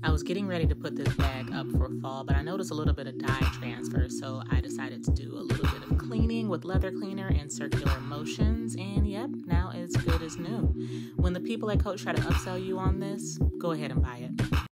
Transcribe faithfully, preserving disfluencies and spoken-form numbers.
I was getting ready to put this bag up for fall, but I noticed a little bit of dye transfer, so I decided to do a little bit of cleaning with leather cleaner and circular motions, and yep, now it's good as new. When the people at Coach try to upsell you on this, go ahead and buy it.